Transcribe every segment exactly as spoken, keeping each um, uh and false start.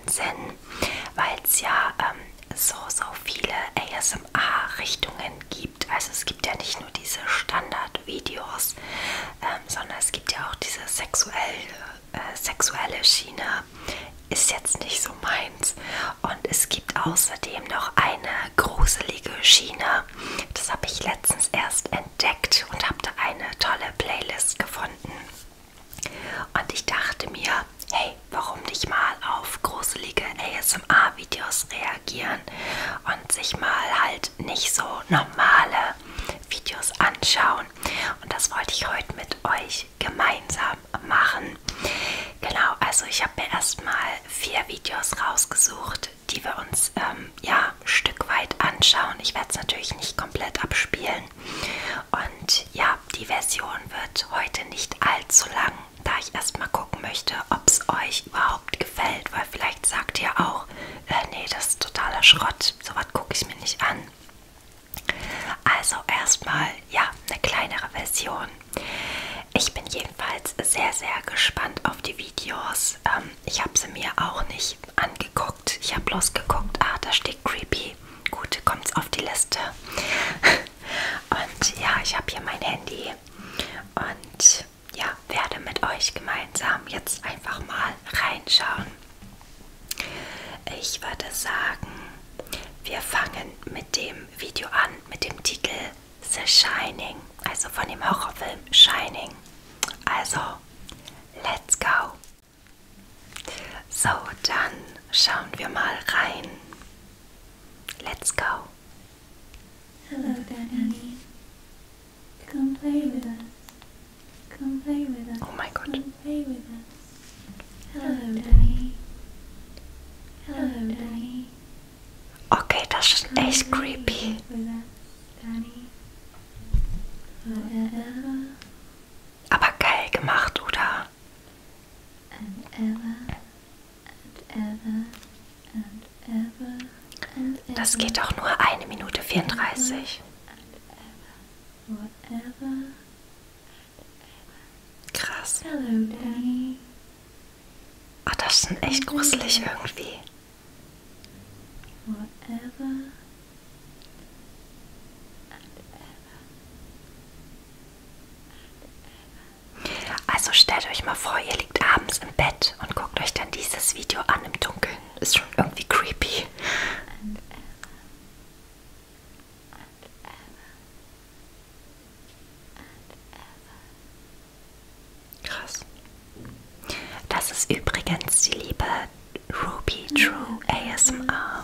Sinn, weil es ja ähm, so, so viele A S M R-Richtungen gibt. Also es gibt ja nicht nur diese Standardvideos, ähm, sondern es gibt ja auch diese sexuelle, äh, sexuelle Schiene. Ist jetzt nicht so meins. Und es gibt außerdem noch eine gruselige Schiene. Das habe ich letztens erst entdeckt und habe da eine tolle Playlist gefunden. Und ich dachte mir, hey, warum nicht mal auf gruselige A S M R-Videos reagieren und sich mal halt nicht so normale Videos anschauen. Und das wollte ich heute mit euch gemeinsam machen. Genau, also ich habe mir erstmal vier Videos rausgesucht, die wir uns ähm, ja, ein Stück weit anschauen. Ich werde es natürlich nicht komplett abspielen. Und ja, die Version wird heute nicht allzu lang, da ich erstmal gucken möchte, ob es euch überhaupt gefällt, weil vielleicht sagt ihr auch, äh, nee, das ist totaler Schrott, sowas gucke ich mir nicht an. Also erstmal, ja, eine kleinere Version. Ich bin jedenfalls sehr, sehr gespannt auf die Videos. Ähm, ich habe sie mir auch nicht angeguckt. Ich habe bloß geguckt, ah, da steht creepy. Gut, kommt es auf die Liste. Und ja, ich habe hier mein Handy und ja, werde mit euch gemeinsam jetzt einfach mal reinschauen. Ich würde sagen, wir fangen mit dem Video an, mit dem Titel The Shining, also von dem Horrorfilm Shining. Also, let's go! So, dann schauen wir mal rein. Let's go! Hello, Danny. Come play with us. Come play with us. Oh mein Gott. Come play with us. Hello, Danny. Hello, Danny. Okay, das ist echt creepy. With us, Danny. Forever Aber geil gemacht, oder? and ever and ever and ever and ever. Das geht doch nur eine Minute vierunddreißig. Whatever. Krass. Hello, Danny. Ah, das ist echt gruselig irgendwie. Whatever. Also stellt euch mal vor, ihr liegt abends im Bett und guckt euch dann dieses Video an im Dunkeln. Ist schon irgendwie creepy. And ever. Krass. Das ist übrigens die liebe Ruby True A S M R.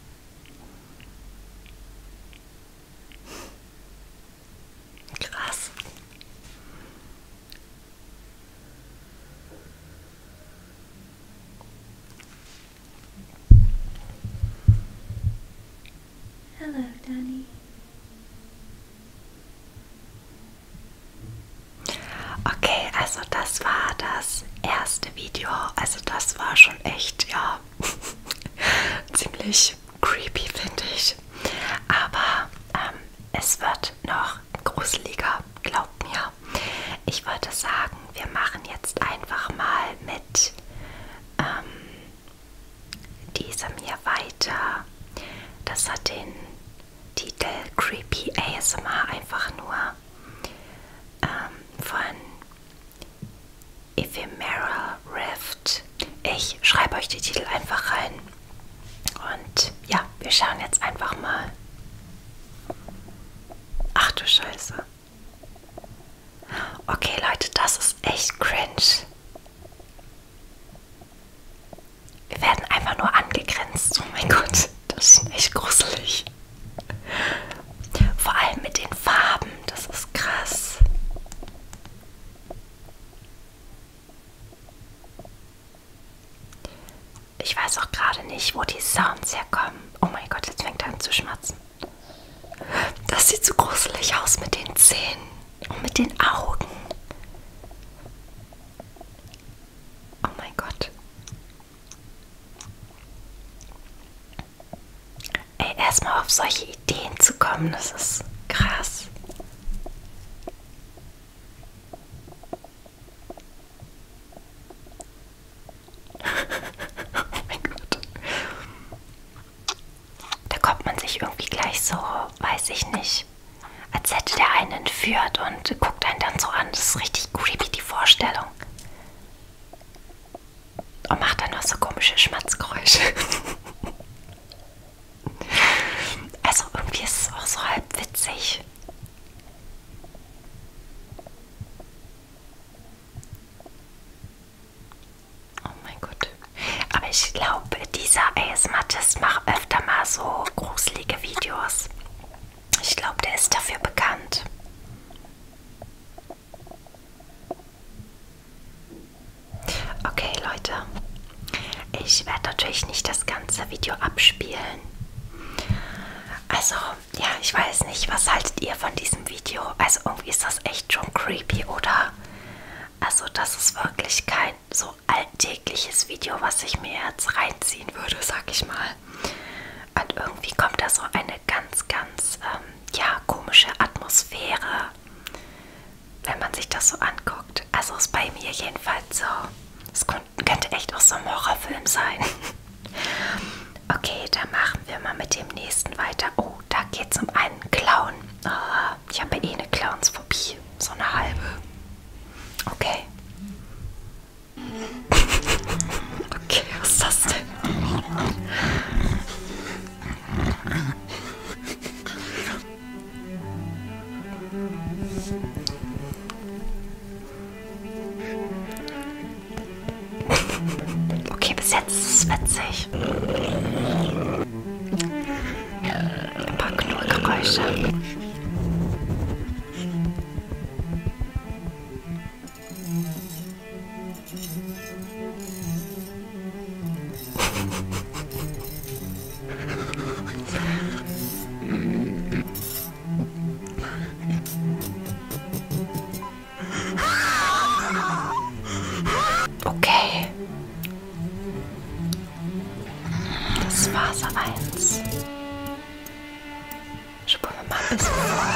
Krass. Hello, Danny. Okay, also das war das erste Video. Also das war schon echt, ja, ziemlich creepy, finde ich. Aber ähm, es wird noch gruseliger, glaubt mir. Ich würde sagen, wir machen jetzt einfach mal mit ähm, diesem hier weiter. Das hat den Titel Creepy A S M R einfach nur ähm, von Ephemeral Rift. Ich schreibe euch die Titel einfach rein. Und ja, wir schauen jetzt einfach mal. Ach du Scheiße. Okay, Leute, das ist echt cringe. Wir werden einfach nur angegrinst. Oh mein Gott, das ist echt gruselig. Vor allem mit den Farben, das ist krass. Ich weiß auch gerade nicht, wo die Sounds herkommen. Oh mein Gott, jetzt fängt er an zu schmatzen. Das sieht so gruselig aus mit den Zähnen und mit den Augen. Oh mein Gott. Ey, erstmal auf solche Ideen zu kommen, das ist krass. Oh mein Gott. sich irgendwie gleich so, weiß ich nicht, als hätte der einen entführt und guckt einen dann so an. Das ist richtig creepy, die Vorstellung. Und macht dann noch so komische Schmatzgeräusche. Also irgendwie ist es auch so halb witzig. Oh mein Gott. Aber ich glaube, dieser A S M R-Test macht öfter mal so gruselige Videos. Ich glaube, der ist dafür bekannt. Okay, Leute. Ich werde natürlich nicht das ganze Video abspielen. Also, ja, ich weiß nicht, was haltet ihr von diesem Video? Also irgendwie ist das echt schon creepy, oder? Also das ist wirklich kein so alltägliches Video, was ich mir jetzt reinziehen würde, sag ich mal. Und irgendwie kommt da so eine ganz, ganz, ähm, ja, komische Atmosphäre, wenn man sich das so anguckt. Also ist bei mir jedenfalls so. Es könnte echt auch so ein Horrorfilm sein. Okay, dann machen wir mal mit dem nächsten weiter. Oh, da geht es um einen Clown. Oh, ich habe eh eine Clownsphobie. So eine halbe. Okay. Okay, was ist das denn? Okay, bis jetzt ist es witzig. Ein paar Knurrgeräusche. Okay. Das war so eins. Spulen wir mal ein bisschen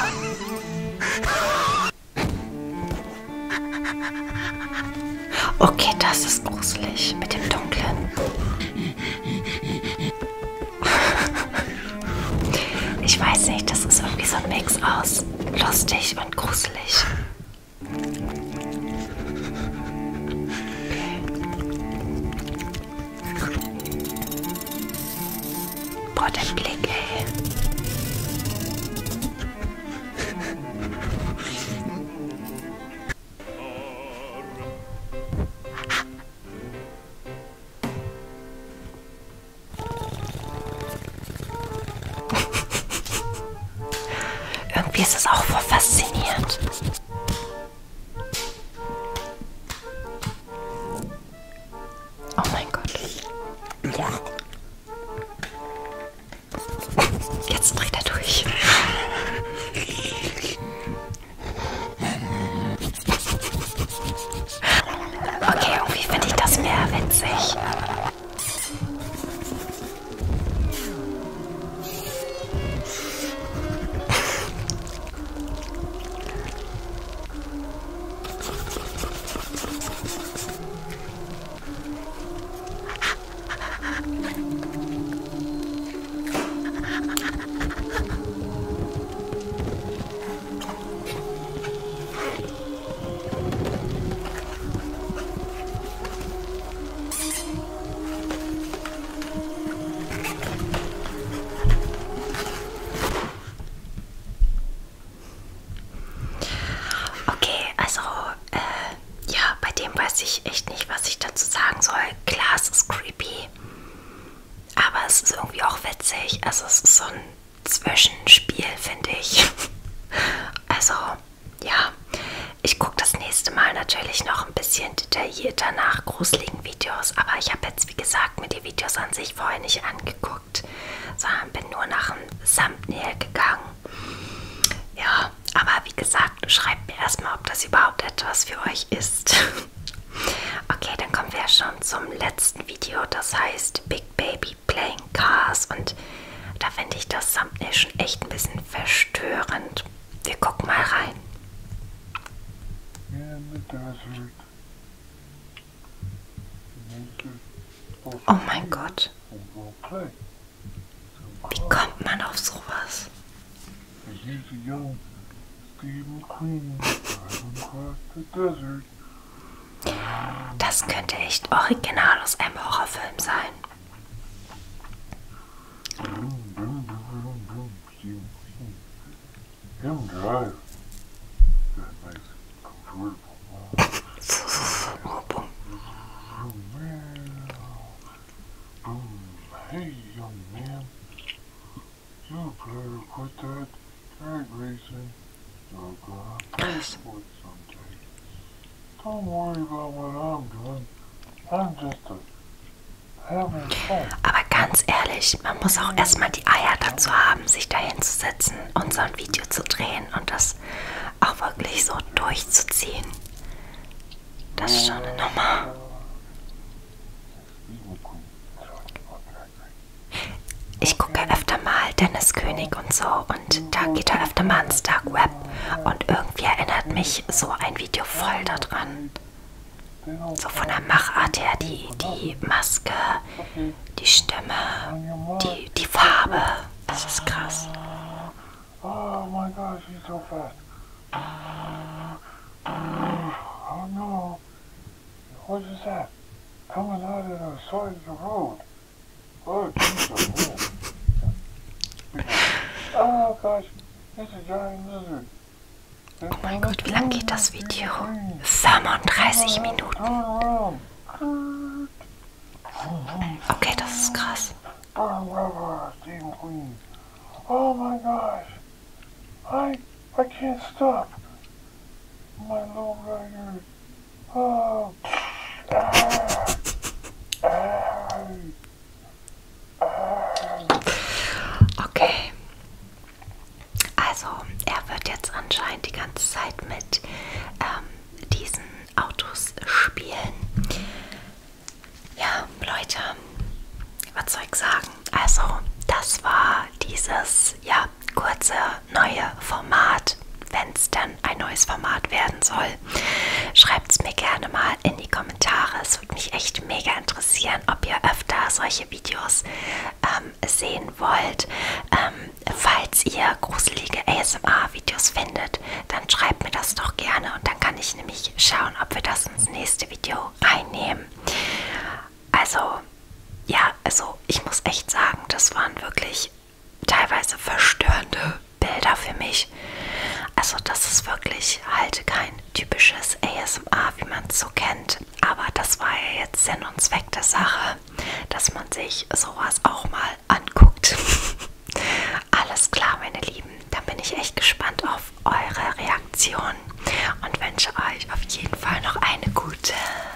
vor. Okay, das ist gruselig mit dem Dunklen. Ich weiß nicht, das ist irgendwie so ein Mix aus lustig und gruselig. Boah, der Blick, ey. Irgendwie ist es auch voll faszinierend. Oh mein Gott. Jetzt dreht er durch. Okay, irgendwie finde ich das mehr witzig. Weiß ich echt nicht, was ich dazu sagen soll. Klar, es ist creepy, aber es ist irgendwie auch witzig. Also es ist so ein Zwischenspiel, finde ich. Also, ja, ich gucke das nächste Mal natürlich noch ein bisschen detaillierter nach gruseligen Videos, aber ich habe jetzt, wie gesagt, mir die Videos an sich vorher nicht angeguckt, sondern bin nur nach dem Thumbnail gegangen. Ja, aber wie gesagt, schreibt mir erstmal, ob das überhaupt etwas für euch ist. Okay, dann kommen wir schon zum letzten Video, das heißt Big Baby Playing Cars, und da finde ich das Thumbnail schon echt ein bisschen verstörend. Wir gucken mal rein. Oh mein Gott. Wie kommt man auf sowas? He's a young Stephen Queen driving across the desert. Das könnte echt original aus einem Horrorfilm sein. Vroom, vroom, vroom, vroom, Stephen Queen. Him drive. That nice convertible. Boom, hey, young man. You better quit that drag racing. You're gonna pay for it someday. Don't worry about what I'm doing. I'm just a having fun. Aber ganz ehrlich, man muss auch erstmal die Eier dazu haben, sich da hinzusetzen und so ein Video zu drehen und das auch wirklich so durchzuziehen. Das ist schon eine Nummer. Ich gucke öfter mal Dennis König und so und da geht er öfter mal ins Dark Web und irgendwie erinnert mich so ein Video voll daran. So von der Machart her, die, die Maske, die Stimme, die, die Farbe. Das ist krass. Oh my gosh, he's so fast. Oh no. What is that? Coming out of the side of the road. Oh, Jesus. Oh gosh, it's a giant lizard. Oh mein Gott, wie lang geht das Video? fünfunddreißig Minuten. Okay, das ist krass. Oh my gosh. I I can't stop. My low rider. Oh. Okay. Also, er wird jetzt anscheinend die ganze Zeit mit ähm, diesen Autos spielen. Ja, Leute, was soll ich sagen? Also, das war dieses, ja, kurze neue Format, wenn es dann ein neues Format werden soll. Schreibt es mir gerne mal in die Kommentare. Es würde mich echt mega interessieren, ob ihr öfter solche Videos ähm, sehen wollt. Ähm, falls ihr gruselige A S M R-Videos findet, dann schreibt mir das doch gerne und dann kann ich nämlich schauen, ob wir das ins nächste Video reinnehmen. Also, ja, also ich muss echt sagen, das waren wirklich teilweise verstörende Bilder für mich. Also das ist wirklich halt kein typisches A S M R, wie man es so kennt. Aber das war ja jetzt Sinn und Zweck der Sache, dass man sich sowas auch mal anguckt. Alles klar, meine Lieben. Dann bin ich echt gespannt auf eure Reaktion und wünsche euch auf jeden Fall noch eine gute